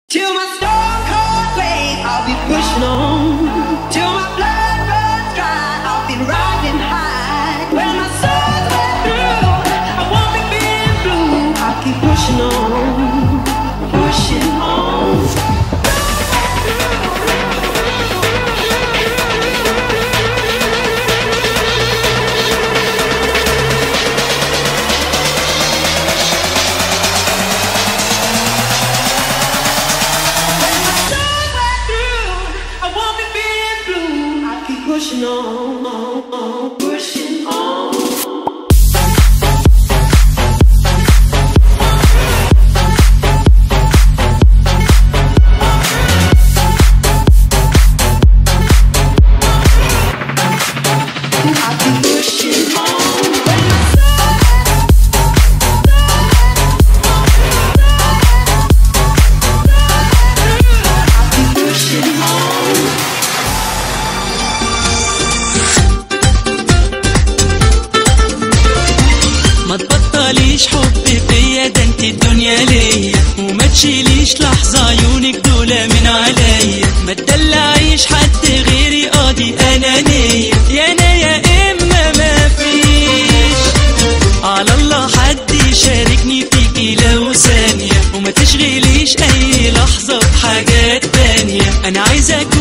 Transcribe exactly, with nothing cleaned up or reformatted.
Till my stone cold grave, I'll be pushing on. Till my blood runs dry, I'll be riding high. When my soul's wet through, I won't be feeling blue. I'll keep pushing on, pushing on. Pushing on, on, on, pushing on. I'll be pushing on. I'll be pushing on. ما تبطليش حب فيا، ده انت الدنيا ليا، وما تشيليش لحظة عيونك دول من عليا. ما تدلعيش حد غيري، قاضي انانية، يا انا يا اما ما فيش. على الله حد يشاركني فيكي لو ثانية، وما تشغليش اي لحظة بحاجات تانية. انا عايزك